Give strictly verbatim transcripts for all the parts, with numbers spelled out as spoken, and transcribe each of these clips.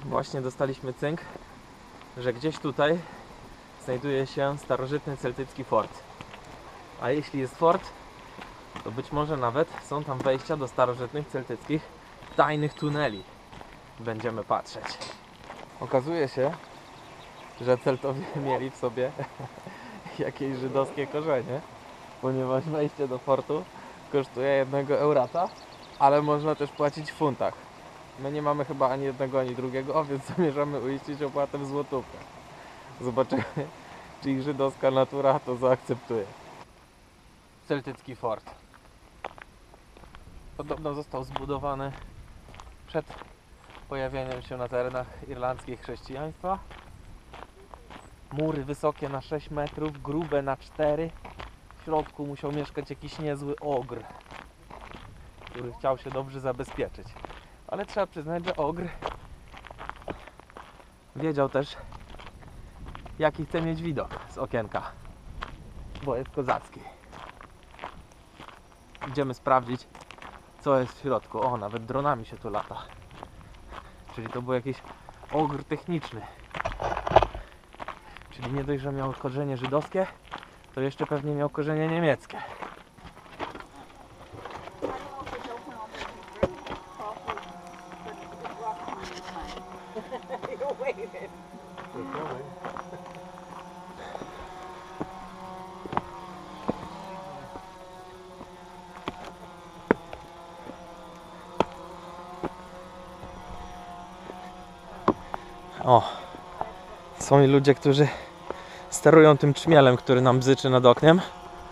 Właśnie dostaliśmy cynk, że gdzieś tutaj znajduje się starożytny celtycki fort. A jeśli jest fort, to być może nawet są tam wejścia do starożytnych celtyckich tajnych tuneli. Będziemy patrzeć. Okazuje się, że Celtowie mieli w sobie jakieś żydowskie korzenie, ponieważ wejście do fortu kosztuje jednego eurata, ale można też płacić w funtach. My nie mamy chyba ani jednego, ani drugiego, więc zamierzamy uiścić opłatę w złotówkach. Zobaczymy, czy ich żydowska natura to zaakceptuje. Celtycki fort. Podobno został zbudowany przed pojawieniem się na terenach irlandzkich chrześcijaństwa. Mury wysokie na sześć metrów, grube na cztery. W środku musiał mieszkać jakiś niezły ogr, który chciał się dobrze zabezpieczyć. Ale trzeba przyznać, że ogr wiedział też, jaki chce mieć widok z okienka, bo jest kozacki. Idziemy sprawdzić, co jest w środku. O, nawet dronami się tu lata. Czyli to był jakiś ogr techniczny. Czyli nie dość, że miał korzenie żydowskie, to jeszcze pewnie miał korzenie niemieckie. O, są i ludzie, którzy sterują tym trzmielem, który nam bzyczy nad oknem.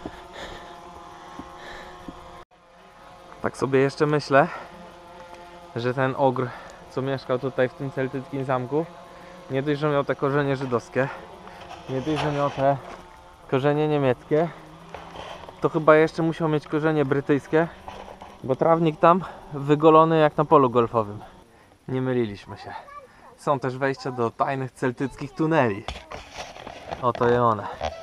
Tak sobie jeszcze myślę, że ten ogr, co mieszkał tutaj w tym celtyckim zamku, nie dość, że miał te korzenie żydowskie, nie dość, że miał te korzenie niemieckie, to chyba jeszcze musiał mieć korzenie brytyjskie, bo trawnik tam wygolony jak na polu golfowym. Nie myliliśmy się. Są też wejścia do tajnych celtyckich tuneli. Oto je one.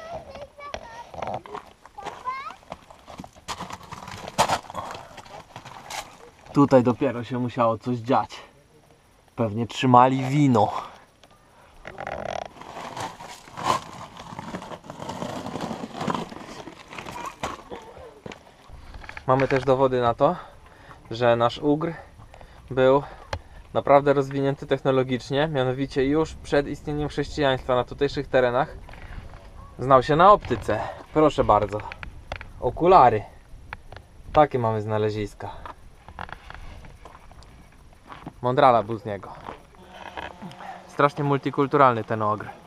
Tutaj dopiero się musiało coś dziać. Pewnie trzymali wino. Mamy też dowody na to, że nasz ugr był naprawdę rozwinięty technologicznie, mianowicie już przed istnieniem chrześcijaństwa na tutejszych terenach znał się na optyce. Proszę bardzo. Okulary. Takie mamy znaleziska. Mądrala był z niego. Strasznie multikulturalny ten ogr.